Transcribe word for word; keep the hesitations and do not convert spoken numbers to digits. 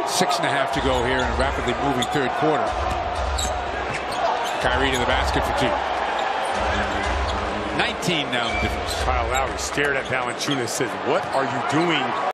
Six and a half to go here in a rapidly moving third quarter. Kyrie to the basket for two. nineteen now the difference. Kyle Lowry stared at Valanciunas, said, "What are you doing?"